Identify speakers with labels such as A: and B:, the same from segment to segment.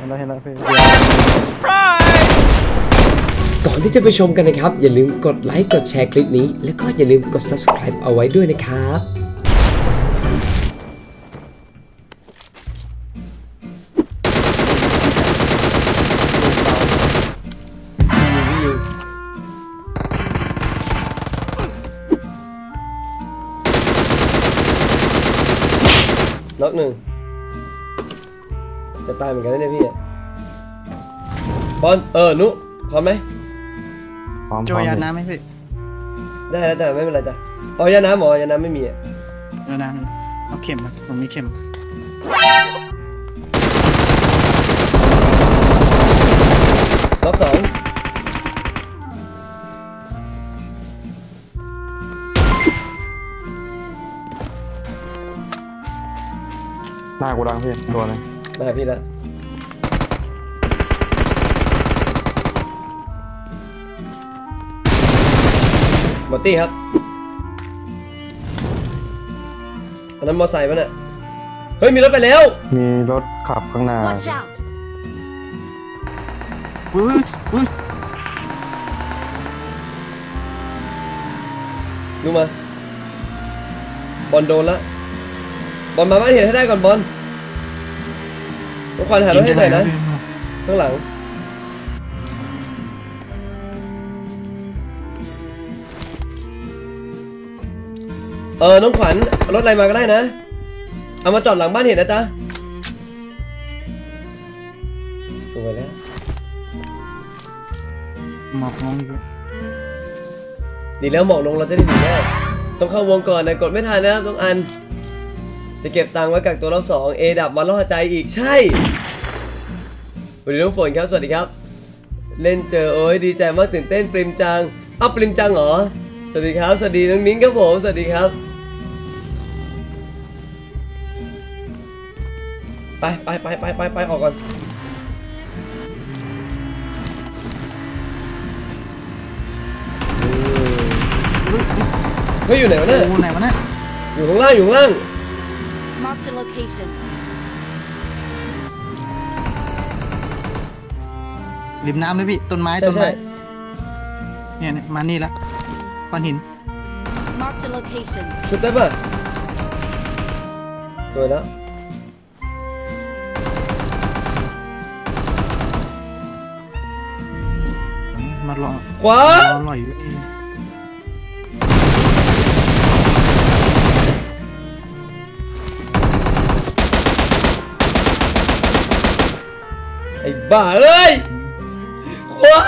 A: เห็นแล้วพี่
B: ก่อนที่จะไปชมกันนะครับอย่าลืมกดไลค์กดแชร์คลิปนี้แล้วก็อย่าลืมกด subscribe เอาไว้ด้วยนะครับน็อกหนึ่งจะตายเหมือนกันนะเนี่ยพี่บอลนุพร้อมไหม
A: พร้อม
C: โจยาน้ำไหมพี่
B: ได้แล้วแต่ไม่เป็นไรจ้ะอ๋อยาน้ำหมอยาน้ำไม่มีอ่ะ
C: ยาน้ำเอาเข็มครับผมมีเข็ม
B: ล็อกสอง
A: หน้ากูดังพี่ตัวนึง
B: ได้พี่ละหมดตี้ครับอันนั้นมอไซค์ป่ะเนี่ยเฮ้ยมีรถไปแล้ว
A: มีรถขับข้างหน้า
B: ดูมาบอลโดนละบอลมาบ้านเห็นให้ได้ก่อนบอลต้องควันหารถให้หน่อยนะข้างหลังน้องขวัญรถอะไรมาก็ได้นะเอามาจอดหลังบ้านเห็นนะจ๊ะสวยแล้ว
C: หมอกลง
B: ดีแล้วหมอกลงเราจะได้ดีแล้วต้องเข้าวงก่อนนะกดไม่ทันนะต้องอันจะเก็บตังค์ไว้กักตัวรอบ2เอดับมาล่อใจอีกใช่สวัสดีน้องฝนครับสวัสดีครับเล่นเจอโอ้ยดีใจมากตื่นเต้นปริมจังปริมจังเหรอสวัสดีครับสวัสดีน้องนิ้งครับผมสวัสดีครับไปออกก่อนเฮ้ยอยู่ไหนวะเนี่ยอยู่ข้างล่าง
D: Mark the location
C: ริมน้ำเลยพี่ต้นไม้เนี่ยมานี่ละก้อนหิน
D: Mark the location
B: ชุดได้ป่ะสวยแล้ว
C: มาหล่อ
B: ขวา
C: หล่ออยู่
B: ไอ้บ้าเอ้ยขวา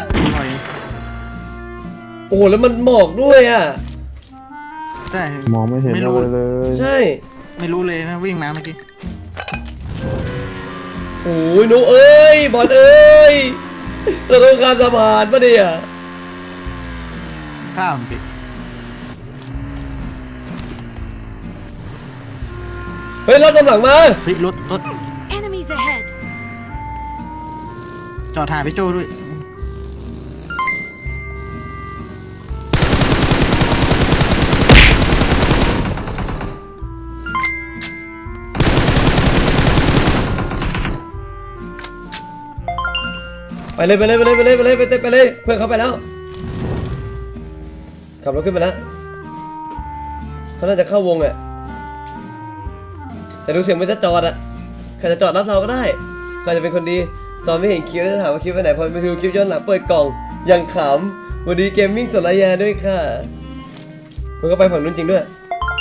B: โอ้แล้วมันหมอกด้วยอ่ะ
C: ใช่
A: มองไม่เห็นเลย
B: ใช่
C: ไม่รู้เลยนะวิ่งมาเมื่อกี้
B: โอ้ยนุเอ้ยบอลเอ้ยเราต้องข้ามสะพานปะเนี่ย
C: ข้ามพี่
B: เฮ้ยรถกำลังมา
C: พี่รถ
D: Enemies ahead
C: จอดถ่ายพี่โจด้วย
B: ไปเลยเพื่อนเขาไปแล้วขับรถขึ้นไปแล้วเขาน่าจะเข้าวงอ่ะแต่ดูเสียงมันจะจอดอ่ะใครจะจอดรับเราก็ได้ใครจะเป็นคนดีตอนไม่เห็นคลิปจะถามว่าคลิปไปไหนพอไปดูคลิปย้อนหลังเปิดกล่องยังขำวันดีเกมมิ่งสลายาด้วยค่ะมันก็ไปฝั่งนู้นจริงด้วย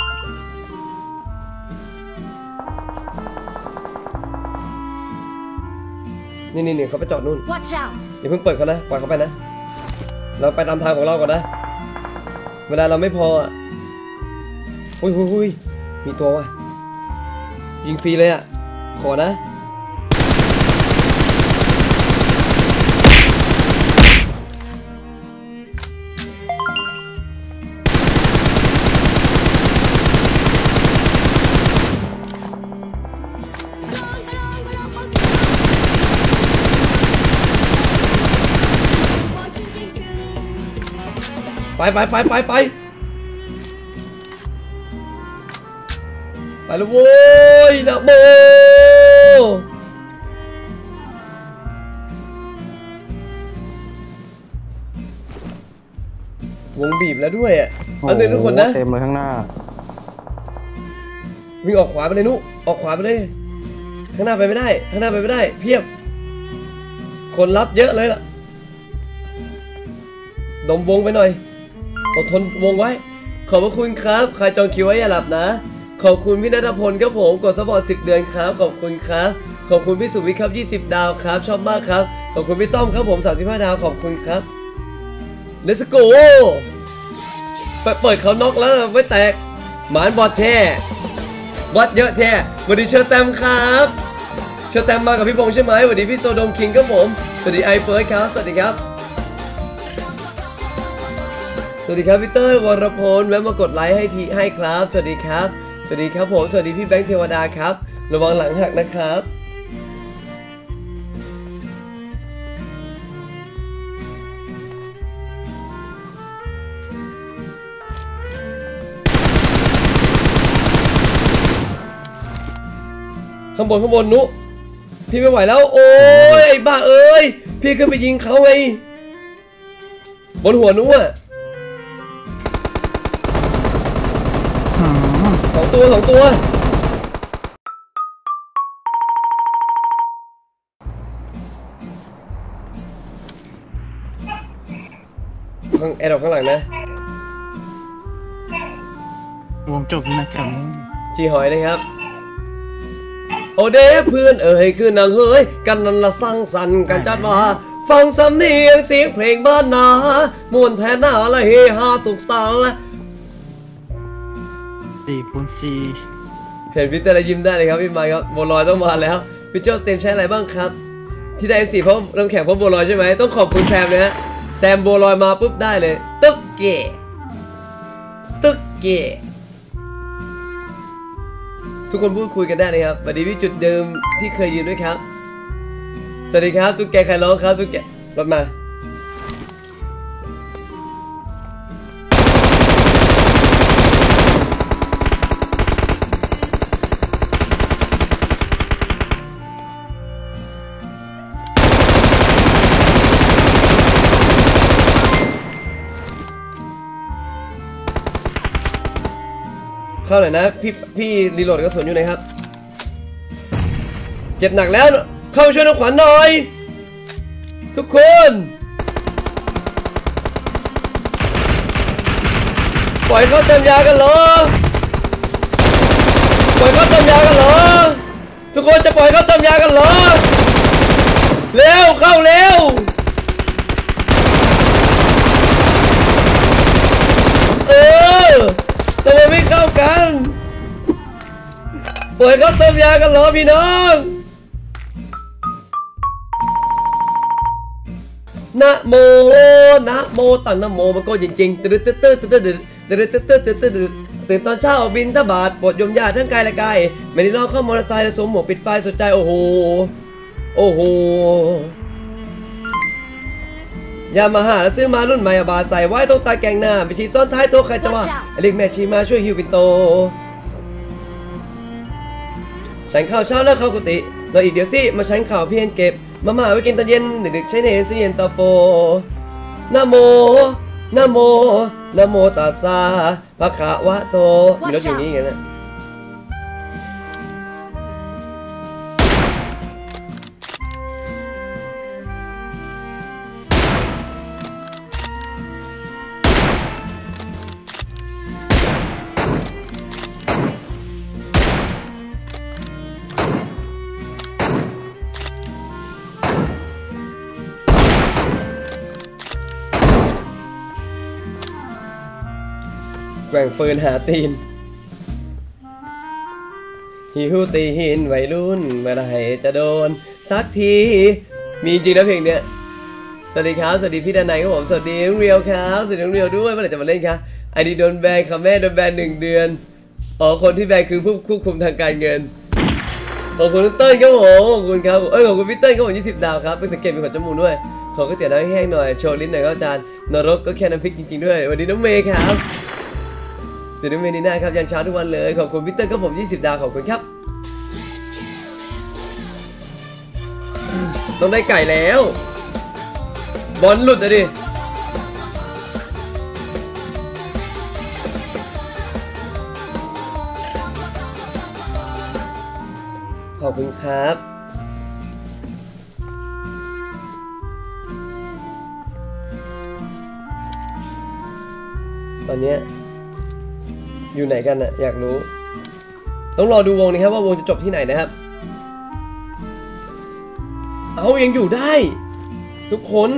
B: นี่เขาไปจอดนู่นอย่าเพิ่งเปิดเขานะปล่อยเขาไปนะเราไปตามทางของเราก่อนนะเวลาเราไม่พออ่ะหุยมีตัวว่ะยิงฟรีเลยอ่ะขอนะ ไปแล้วโว้ยนะโมวงบีบแล้วด้วยอ่ะ
A: โอ้
B: เอาเลยทุกคนนะ
A: เต็มเลยข้างหน้า
B: วิ่งออกขวาไปเลยนุออกขวาไปเลยข้างหน้าไปไม่ได้ข้างหน้าไปไม่ได้เพียบคนรับเยอะเลยล่ะดมวงไปหน่อยอดทนวงไว้ขอบพระคุณครับใครจองคิวไว้อย่าหลับนะขอบคุณพี่ณัฐพลครับผมกดซัพพอร์ต10 เดือนครับขอบคุณครับขอบคุณพี่สุวิทย์ครับ20 ดาวครับชอบมากครับขอบคุณพี่ต้อมครับผม35 ดาวขอบคุณครับ Let's go เปิดเขาน็อกแล้วไม่แตกหมานบอดแท้วัดเยอะแท้สวัสดีเชอร์แตมครับเชอร์แตมมากับพี่พงษ์ใช่ไหมสวัสดีพี่โซโดมคิงครับผมสวัสดีไอเฟิร์สครับสวัสดีครับสวัสดีครับพี่เต้ยวรพลแวะมากดไลค์ให้ครับสวัสดีครับสวัสดีครับผมสวัสดีพี่แบงค์เทวดาครับระวังหลังหักนะครับข้างบนนุพี่ไม่ไหวแล้วโอ้ยไอ้บ้าเอ้ยพี่ขึ้นไปยิงเขาไงบนหัวนุอ่ะสองตัวข้างแอร์ดรอปข้างหลังนะ
C: วงจบนะจ๊ะ
B: จีหอยนะครับโอเดเพื่อนเอ๋ยคือนางเฮ้ยกันนันละสร้างสรรค์กันจัดว่าฟังสำเนียงเสียงเพลงบ้านนามวนแทนหน้าละเฮฮาสุขสันต์ละ
C: 4
B: เห็นพี่แต่ละยิ้มได้เลยครับพี่ไมค์ครับบัวลอยต้องมาแล้วพี่โจ้สเตมใช้อะไรบ้างครับที่ได้ MC เพราะน้ำแข็งเพราะบัวลอยใช่ไหมต้องขอบคุณแซมเลยฮะแซมบัวลอยมาปุ๊บได้เลยตึ๊กเก๋ทุกคนพูดคุยกันได้นะครับสวัสดีพี่จุดเดิมที่เคยยืนด้วยครับสวัสดีครับตุ๊กแกใครร้องครับตุ๊กแกรถมาเข้าหน่อยนะพี่รีโหลดกระสุนอยู่ไหนครับเจ็บหนักแล้วเข้าช่วยน้องขวัญหน่อยทุกคนปล่อยเขาเติมยากันเหรอทุกคนจะปล่อยเขาเติมยากันเหรอเร็วเข้าเร็วทำไมไม่เข้ากันปล่อยเขาเติมยากันเหรอพี่น้องนะโมตั้งนะโมมันก็จริงๆตื่นตอนเช้าบินทบาทปวดยมยาทั้งกายและกายไม่ได้รอเข้ามอเตอร์ไซค์และสวมหมวกปิดไฟสุดใจโอ้โหยามาฮ่าซื้อมารุ่นใหม่บาใส่ไว้ตรงสายแกงหน้าไปฉีดซ้อนท้ายโต๊ะใครจะว่าเรียกแม่ชีมาช่วยฮิวปินโตฉันข้าวเช้าแล้วเข้ากุฏิเราอีกเดี๋ยวสิมาฉันข่าวเพียนเก็บมาม่าไว้กินตอนเย็นดึกๆใช้เนรซื้อเย็นตาโฟนะโมตัสสะภะคะวะโตมีรถอยู่นี่ไงนะแกว่งปืนหาตีนหิวตีหินวัยรุ่นเมื่อไรจะโดนสักทีมีจริงนะเพลงเนี้ยสวัสดีครับสวัสดีพี่ดานายครับผมสวัสดีน้องเรียวครับสวัสดีน้องเรียวด้วยเมื่อไหร่จะมาเล่นครับไอดีโดนแบนค่ะแม่โดนแบน1 เดือนอ๋อคนที่แบนคือผู้ควบคุมทางการเงินขอบคุณเติ้ลครับผมขอบคุณครับขอบคุณพี่เติ้ลครับผม20 ดาวครับเป็นสังเกตเป็นขนจมูกด้วยขอก๋วยเตี๋ยวน้ำแห้งหน่อยโชว์ลิ้นหน่อยครับอาจารย์นรกก็แค่น้ำพริกจริงๆด้วยวันนี้น้องเมย์ครับสวัสดีเมนีน่าครับยันเช้าทุกวันเลยขอบคุณพี่เติ้ลครับผม20 ดาวขอบคุณครับต้องได้ไก่แล้วบอลหลุดเลยดิขอบคุณครับตอนนี้อยู่ไหนกันอะอยากรู้ต้องรอดูวงนี้ครับว่าวงจะจบที่ไหนนะครับเอายังอยู่ได้ทุกคน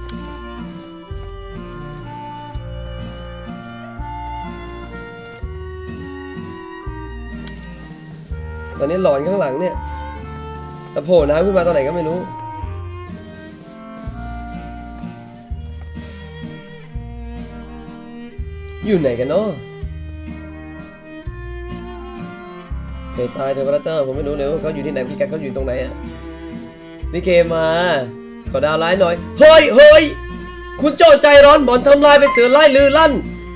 B: ตอนนี้หลอนข้างหลังเนี่ยแต่โผล่น้ำขึ้นมาตอนไหนก็ไม่รู้อยู่ไหนกันเนาะเฮ้ยตายเธอพระเจ้าผมไม่รู้เลยว่าเขาอยู่ที่ไหนพี่แกเขาอยู่ตรงไหนอะนี่เกมมาขอดาวไลน์หน่อยเฮ้ยคุณโจ้ใจร้อนบ่อนทำลายไปเสือไล่ลือลั่น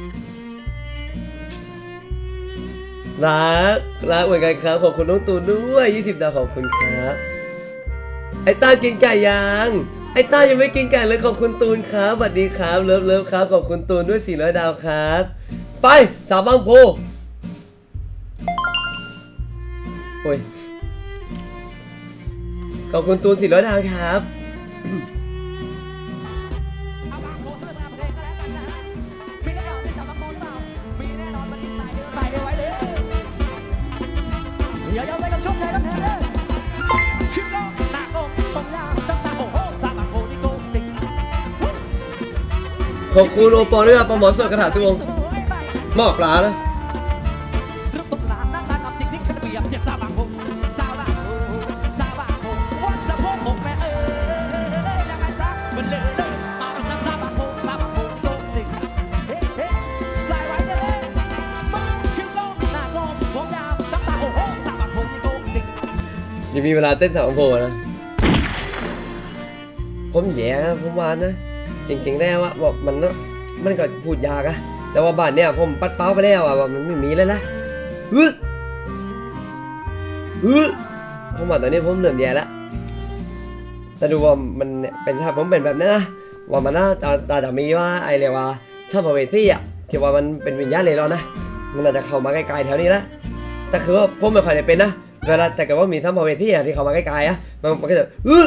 B: รักเหมือนกันครับขอบคุณน้องตูนด้วย20 ดาวขอบคุณครับไอ้ต้ากินไก่ยังไอ้ต้ายังไม่กินไก่เลยขอบคุณตูนครับสวัสดีครับเลิฟครับขอบคุณตูนด้วย400 ดาวครับไปสาวบางโพโอ้ยขอบคุณตูน400 ดาวครับขอบคุณโอปอลด้วยครับปลาหมอสดกระถางทุกวงหม้อปลานะยังมีเวลาเต้นสาวบางโพนะผมแย่นะผมวานนะจริงๆแล้วว่าบอกมันเนาะมันก็พูดยากอะแต่ว่าบ้านเนี่ยผมปัดเป้าไปแล้วอะว่ามันไม่มีเลยละผมว่าตอนนี้ผมเริ่มแย่แล้วแต่ดูว่ามันเป็นถ้าผมเป็นแบบนั้นนะว่ามันน่าจะมีว่าไอเรียกว่าถ้าพระเวทีอะที่ว่ามันเป็นวิญญาณเลยแล้วนะมันอาจจะเข้ามาใกล้ๆแถวนี้แล้วแต่คือว่าผมไม่ค่อยได้เป็นนะเวลาแต่ก็ว่ามีถ้าพระเวทีอะที่เข้ามาใกล้ๆอะมันก็จะ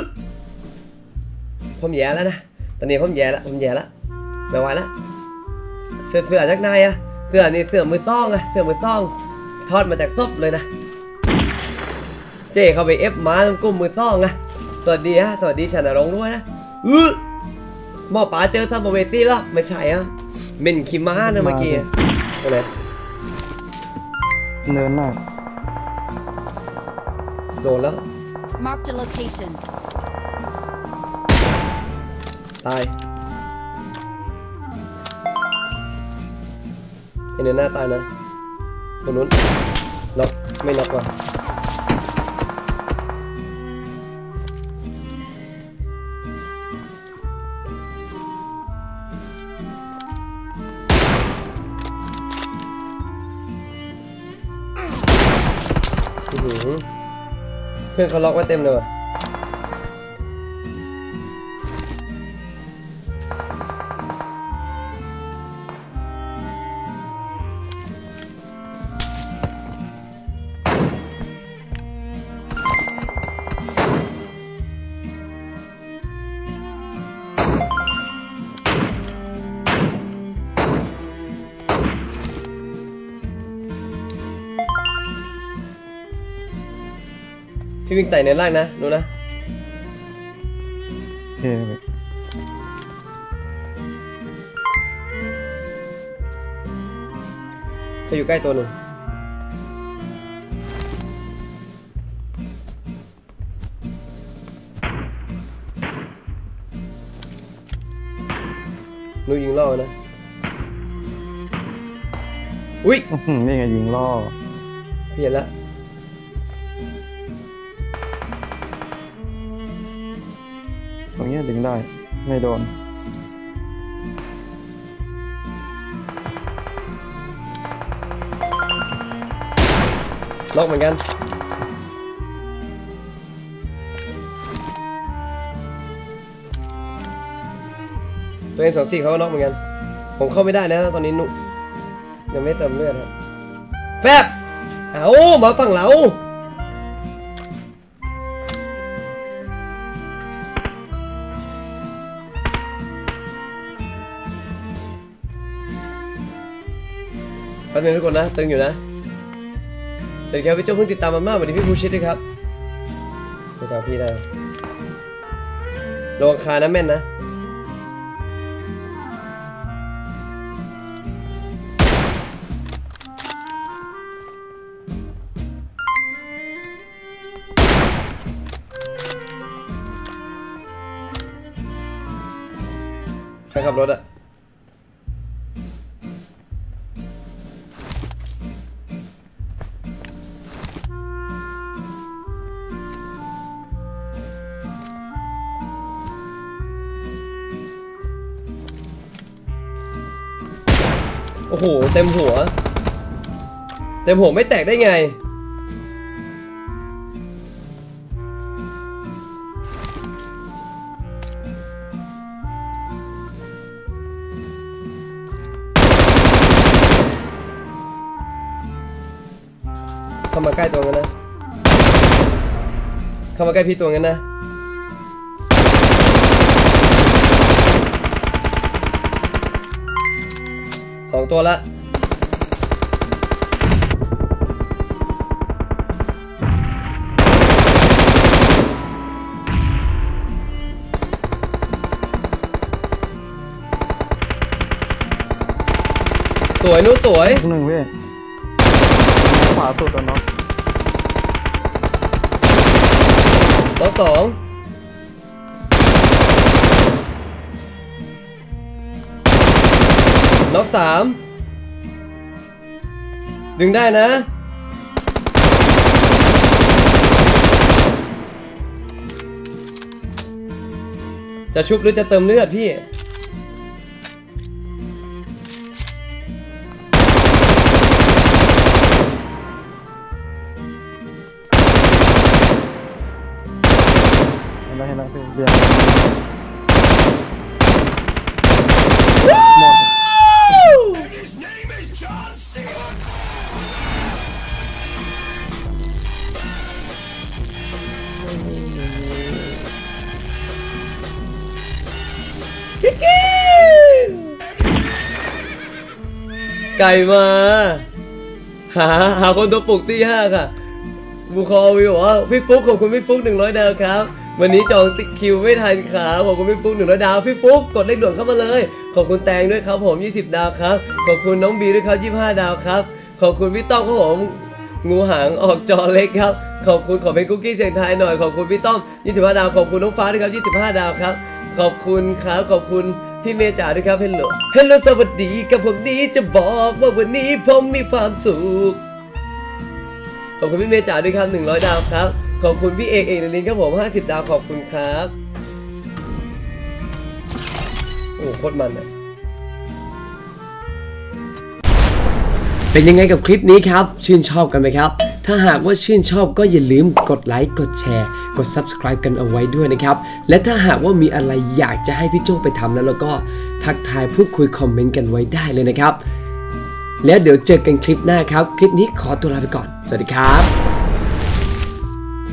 B: ผมแย่แล้วนะตอนนี้ผมแย่แล้วไม่ไหวแล้วเสื้อจากนายอะเสื้อนี่เสื้อมือซ่องอะเสื้อมือซ่องทอดมาจากซบเลยนะเจ๊เข้าไปเอฟมากุ้มมือซ่องนะสวัสดีฮะสวัสดีชนะรงด้วยนะหม้อป๋าเจอซัมเบอร์เวตี้แล้วไม่ใช่อะเม่นคิม้านะเมื่อกี้อะไร
A: เนินมาก
B: โดนแล้ว
D: Mark the location
B: ตายไอเนื้อหน้าตายนะคนนู้นน็อกไม่น็อกว่ะเพื่อนเขาล็อกไว้เต็มเลยว่ะพี่วิ่งไต่เนินล่างนะดูนะ
A: โอเค
B: เขาอยู่ใกล้ตัวหนึ่งนูยิงล่อนะอุ้ย
A: นี่ไงยิงล่อ
B: เปลี่ยนละ
A: ตรงนี้ดึงได้ไม่โดน
B: ล็อกเหมือนกันตัวเอ็ม24เขาก็ล็อกเหมือนกันผมเข้าไม่ได้นะตอนนี้นุยังไม่เติมเลือดครับแฟบเอามาฝั่งเราป๊บนึงทุกคนนะตึงอยู่นะสวัสดีครับพี่โจ้เพิ่งติดตามมามากสวัสดีพี่ภูชิตด้วยครับติดตามพี่ได้ลงคานะแม่นนะใครขับรถอะโอ้โหเต็มหัวไม่แตกได้ไงเข้ามาใกล้ตัวงั้นนะเข้ามาใกล้พี่ตัวงั้นนะ2 ตัวละสวยนุ๊กสวย
A: หนึ่งเว้ยขวาสุดตัวน็อก
B: ล็อก2ล็อก3ดึงได้นะจะชุบหรือจะเติมเลือดพี่
A: เห็นแล้วพี่เรียนหมด
B: ไก่มาหาคนตัวปลุกที่5ค่ะบูคอวิวบอกว่าพี่ฟุ๊กขอบคุณพี่ฟุ๊ก100 ดาวครับวันนี้จองติ๊กคิวไม่ทันครับขอบคุณพี่ฟุ๊ก100 ดาวพี่ฟุ๊กกดเลขด่วนเข้ามาเลยขอบคุณแตงด้วยครับผม20 ดาวครับขอบคุณน้องบีด้วยครับ25 ดาวครับขอบคุณพี่ต้อมครับผมงูหางออกจอเล็กครับขอบคุณขอเป็นคุกกี้เสียงไทยหน่อยขอบคุณพี่ต้อม25 ดาวขอบคุณน้องฟ้าด้วยครับ25 ดาวครับขอบคุณครับขอบคุณพี่เมย์จ๋าด้วยครับเฮลโลสวัสดีกับผมนี้จะบอกว่าวันนี้ผมมีความสุขขอบคุณพี่เมย์จ๋าด้วยครับ100 ดาวครับขอบคุณพี่เอกนลินครับผม50 ดาวขอบคุณครับโอ้โคตรมันอะเป็นยังไงกับคลิปนี้ครับชื่นชอบกันไหมครับถ้าหากว่าชื่นชอบก็อย่าลืมกดไลค์กดแชร์กด Subscribe กันเอาไว้ด้วยนะครับและถ้าหากว่ามีอะไรอยากจะให้พี่โจ้ไปทำแล้วก็ทักทายพูดคุยคอมเมนต์กันไว้ได้เลยนะครับแล้วเดี๋ยวเจอกันคลิปหน้าครับคลิปนี้ขอตัวลาไปก่อนสวัสดีครับ